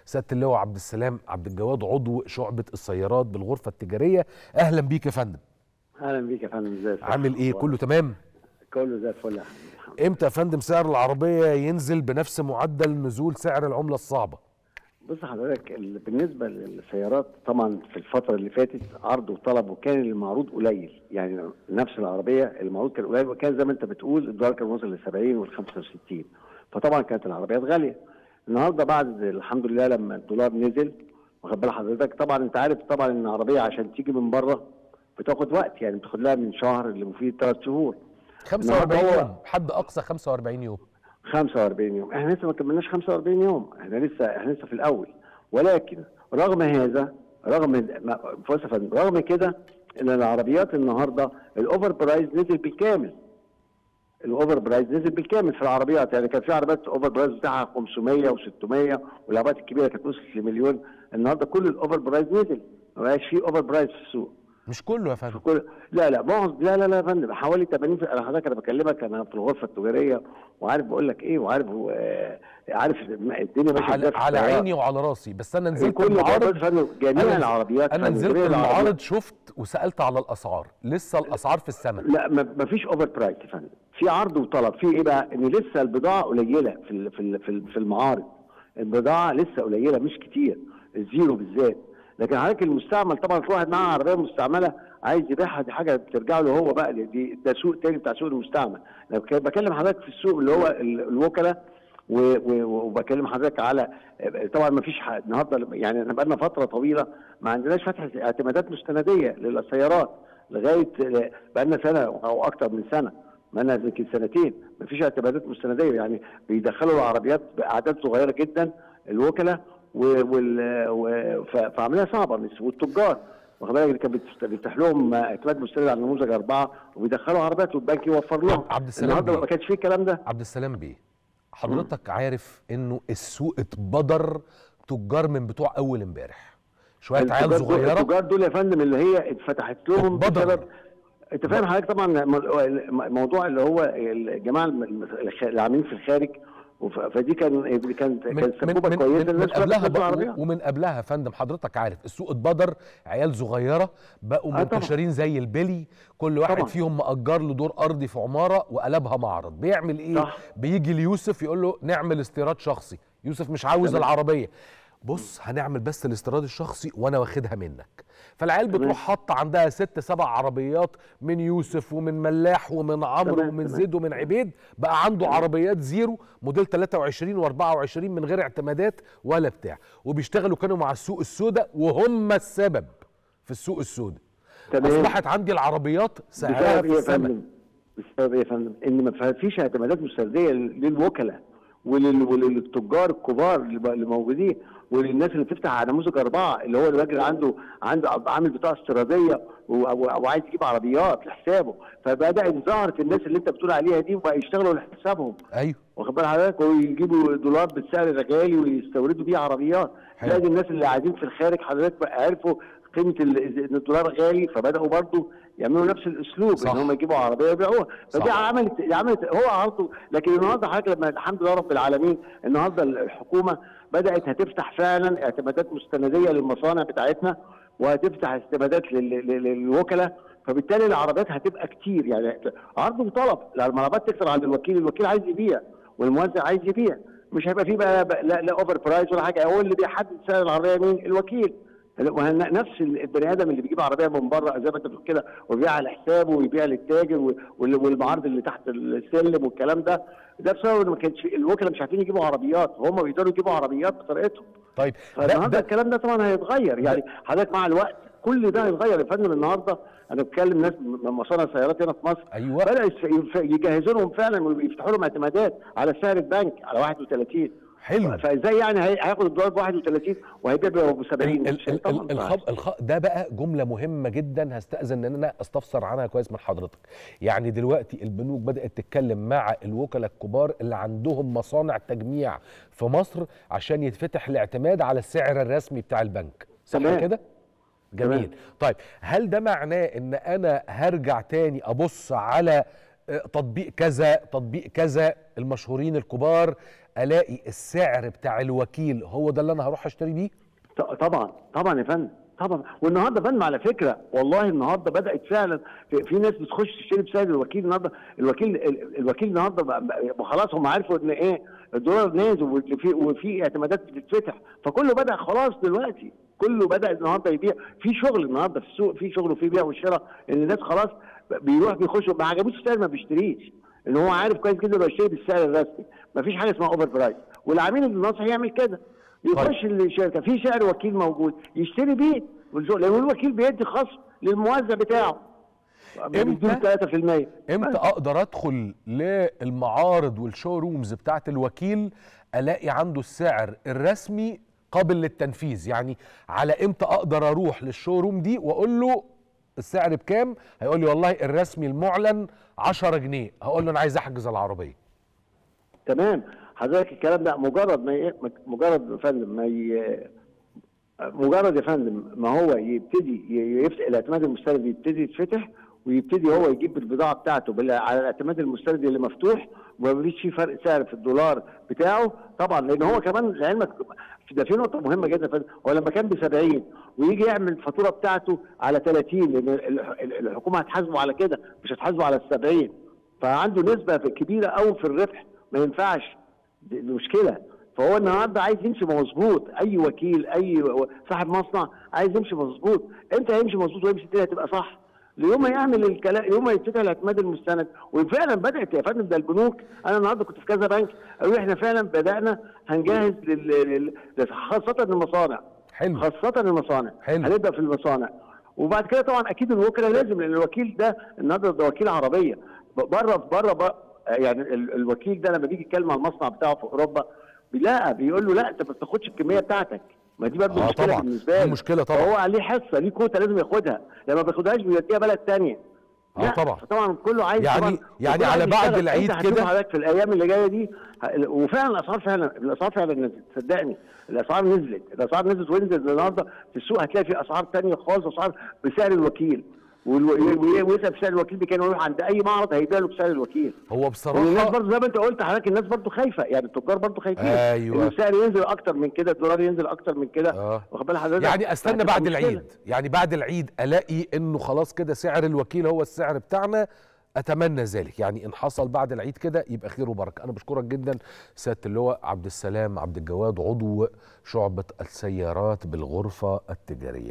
سيادة اللواء عبد السلام عبد الجواد، عضو شعبة السيارات بالغرفة التجارية. أهلا بيك يا فندم. اهلا بيك يا فندم، ازيك؟ عامل ايه؟ كله تمام؟ كله زي الفل يا حبيبي. امتى يا فندم سعر العربية ينزل بنفس معدل نزول سعر العملة الصعبة؟ بص حضرتك، بالنسبه للسيارات طبعا في الفتره اللي فاتت عرض وطلب، وكان المعروض قليل. يعني نفس العربيه المعروض كان قليل، وكان زي ما انت بتقول الدولار كان وصل ل 70 وال 65، فطبعا كانت العربيات غاليه. النهارده بعد الحمد لله لما الدولار نزل، واخد بال حضرتك، طبعا انت عارف طبعا ان العربيه عشان تيجي من بره بتاخد وقت، يعني بتاخد لها من شهر اللي مفيد 3 شهور. 45 يوم، حد اقصى 45 يوم. 45 يوم، احنا لسه ما كملناش 45 يوم، احنا لسه في الاول. ولكن رغم هذا، رغم كده ان العربيات النهارده الاوفر برايز نزل بالكامل. الاوفر برايز نزل بالكامل في العربيات، يعني كان في عربيات اوفر برايز بتاعها 500 و600، والعربيات الكبيره كانت وصلت لمليون. النهارده كل الاوفر برايز نزل، ما بقاش في اوفر برايز في السوق. مش كله يا فندم. لا معظم، لا يا فندم، حوالي 80. انا حضرتك انا بكلمك، انا في الغرفه التجاريه وعارف بقول لك ايه، وعارف عارف الدنيا ماشيه على عيني وعلى راسي. بس انا نزلت كل المعارض، جميع العربيات. انا نزلت المعارض شفت وسالت على الاسعار، لسه الاسعار في السماء. لا ما فيش اوفر برايس يا فندم، في عرض وطلب. في ايه بقى؟ ان لسه البضاعه قليله في المعارض، البضاعه لسه قليله مش كتير، الزيرو بالذات. لكن حضرتك المستعمل طبعا في واحد معاه عربيه مستعمله عايز يبيعها، دي حاجه بترجع له هو بقى، ده سوق تاني بتاع سوق المستعمل. انا بكلم حضرتك في السوق اللي هو الوكلاء، وبكلم حضرتك على طبعا ما فيش النهارده، يعني احنا بقالنا فتره طويله ما عندناش فتح اعتمادات مستنديه للسيارات، لغايه بقالنا سنه او اكتر من سنه، بقالنا يمكن سنتين ما فيش اعتمادات مستنديه. يعني بيدخلوا العربيات باعداد صغيره جدا الوكلاء، فعمليه صعبه. والتجار واخد بالك اللي كان بيفتح لهم اعتماد مستند على نموذج 4 وبيدخلوا عربيات والبنك يوفر لهم. عبد السلام النهارده ما كانش فيه الكلام ده. عبد السلام بيه، حضرتك عارف انه السوق اتبدر تجار من بتوع اول امبارح، شويه عيال صغيره. التجار دول يا فندم اللي هي اتفتحت لهم بسبب، انت فاهم حضرتك طبعا الموضوع اللي هو الجماعه اللي عاملين في الخارج، فدي كان سبوبه كويسه من قبلها ومن قبلها يا فندم. حضرتك عارف السوق اتبدر، عيال صغيره بقوا منتشرين زي البلي، كل واحد فيهم مأجر له دور ارضي في عماره وقلبها معرض. بيعمل ايه؟ بيجي ليوسف يقول له نعمل استيراد شخصي، يوسف مش عاوز العربيه، بص هنعمل بس الاستيراد الشخصي وانا واخدها منك. فالعيال بتروح حاطه عندها 6 7 عربيات من يوسف ومن ملاح ومن عمرو ومن زيد ومن عبيد، بقى عنده عربيات زيرو موديل 23 و24 من غير اعتمادات ولا بتاع، وبيشتغلوا كانوا مع السوق السوداء وهم السبب في السوق السوداء. اصبحت عندي العربيات سعرها في السماء. بسبب ايه يا فندم؟ ان ما فيش اعتمادات مستنديه للوكلاء وللتجار الكبار اللي موجودين، وللناس اللي بتفتح على نموذج 4 اللي هو الراجل عنده عامل بطاقه استيراديه وعايز يجيب عربيات لحسابه. فبدات ظهرت الناس اللي انت بتقول عليها دي وبقى يشتغلوا لحسابهم. ايوه واخد بال حضرتك، ويجيبوا دولار بالسعر الغالي ويستوردوا بيه عربيات. لازم الناس اللي قاعدين في الخارج حضرتك بقى عرفوا قيمه ان الدولار غالي، فبداوا برضه يعملوا نفس الاسلوب، ان هم يجيبوا عربيه ويبيعوها. فدي عملت هو عرضه. لكن النهارده حضرتك لما الحمد لله رب العالمين النهارده الحكومه بدات هتفتح فعلا اعتمادات مستنديه للمصانع بتاعتنا، وهتفتح اعتمادات للوكلاء، فبالتالي العربيات هتبقى كتير. يعني عرض وطلب، لما العربيات تكتر عند الوكيل عايز يبيع والموزع عايز يبيع، مش هيبقى فيه بقى لا اوفر برايس ولا حاجه. هو اللي بيحدد سعر العربيه مين؟ الوكيل. نفس البني ادم اللي بيجيب عربيه من بره زي ما انت بتقول كده ويبيع على حسابه ويبيع للتاجر والمعارض اللي تحت السلم والكلام ده بسبب ان ما كانش الوكلاء مش عارفين يجيبوا عربيات، هم بيقدروا يجيبوا عربيات بطريقتهم. طيب النهارده الكلام ده طبعا هيتغير، يعني حضرتك مع الوقت كل ده هيتغير يا فندم. النهارده انا بتكلم ناس من مصانع سيارات هنا في مصر، ايوه بدأ يجهزوا لهم فعلا ويفتحوا لهم اعتمادات على سعر البنك على 31. حلو. فازاي يعني هياخد الدولار ب 31 وهيبيع ب 70؟ ده بقى جمله مهمه جدا، هستأذن ان انا استفسر عنها كويس من حضرتك. يعني دلوقتي البنوك بدأت تتكلم مع الوكلاء الكبار اللي عندهم مصانع تجميع في مصر عشان يتفتح الاعتماد على السعر الرسمي بتاع البنك، صح كده؟ جميل. تمام. طيب هل ده معناه ان انا هرجع تاني ابص على تطبيق كذا تطبيق كذا المشهورين الكبار، الاقي السعر بتاع الوكيل هو ده اللي انا هروح اشتري بيه؟ طبعا طبعا يا فندم، طبعا. والنهارده فندم على فكره والله النهارده بدات فعلا في ناس بتخش تشتري بسعر الوكيل. النهارده الوكيل النهارده خلاص هم عرفوا ان ايه الدولار نازل وفي اعتمادات بتتفتح، فكله بدا خلاص دلوقتي، كله بدا النهارده يبيع. في شغل النهارده في السوق، في شغل وفي بيع وشراء، ان الناس خلاص بيروح بيخشوا ما عجبوش السعر ما بيشتريش، ان هو عارف كويس جدا انه يشتري بالسعر الرسمي، ما فيش حاجه اسمها اوفر برايس. والعميل الناصح يعمل كده، يخش الشركه في سعر وكيل موجود يشتري بيه، لان الوكيل بيدي خصم للموزع بتاعه امتى 3%. امتى اقدر ادخل للمعارض والشو رومز بتاعت الوكيل الاقي عنده السعر الرسمي قابل للتنفيذ؟ يعني على امتى اقدر اروح للشو روم دي واقول له السعر بكام؟ هيقول لي والله الرسمي المعلن 10 جنيه، هقول له انا عايز احجز العربيه. تمام حضرتك، الكلام ده مجرد يا فندم ما هو يبتدي يفتح الاعتماد المستندي، يبتدي يتفتح ويبتدي هو يجيب البضاعه بتاعته على الاعتماد المستندي اللي مفتوح، وما فيش فيه فرق سعر في الدولار بتاعه طبعا. لان هو كمان لعلمك ده في نقطه مهمه جدا يا فندم، هو لما كان ب 70 ويجي يعمل الفاتوره بتاعته على 30، لان الحكومه هتحاسبه على كده مش هتحاسبه على ال 70، فعنده نسبه كبيره قوي في الربح، ما ينفعش، دي مشكله. فهو النهارده عايز يمشي مظبوط، اي وكيل اي صاحب مصنع عايز يمشي مظبوط. امتى هيمشي مظبوط ويمشي الدنيا هتبقى صح؟ ليوم ما يعمل الكلام، يوم ما يتفتح الاعتماد المستند. وفعلا بدات يا فندم، ده البنوك، انا النهارده كنت في كذا بنك قالوا احنا فعلا بدانا هنجهز خاصه المصانع. حلو. خاصه المصانع. حلو. هنبدا في المصانع، وبعد كده طبعا اكيد الوكلاء لازم، لان الوكيل ده النهارده ده وكيل عربيه بره يعني الوكيل ده لما بيجي يتكلم على المصنع بتاعه في اوروبا بيقول له لا انت ما بتاخدش الكميه بتاعتك، ما دي برضه مشكله طبعا. بالنسبه له. مشكله طبعا. فهو عليه حصه، ليه كوتا لازم ياخدها، لما ما بياخدهاش بيوديها بلد ثانيه. طبعا. طبعا كله عايز يعني على بعد العيد كده حضرتك في الايام اللي جايه دي، وفعلا الاسعار فعلا نزلت، صدقني الاسعار نزلت ونزلت النهارده في السوق هتلاقي في اسعار ثانيه خالص، اسعار بسعر الوكيل، ويسال بسعر الوكيل كان يروح عند اي معرض هيبيع له بسعر الوكيل. هو بصراحه الناس برضه زي ما انت قلت حضرتك، الناس برضه خايفه، يعني التجار برضه خايفين. ايوه، ان السعر ينزل اكتر من كده، الدولار ينزل اكتر من كده. واخد بال حضرتك؟ يعني استنى بعد العيد، يعني بعد العيد الاقي انه خلاص كده سعر الوكيل هو السعر بتاعنا. اتمنى ذلك، يعني ان حصل بعد العيد كده يبقى خير وبركه. انا بشكرك جدا سياده اللواء عبد السلام عبد الجواد، عضو شعبه السيارات بالغرفه التجاريه.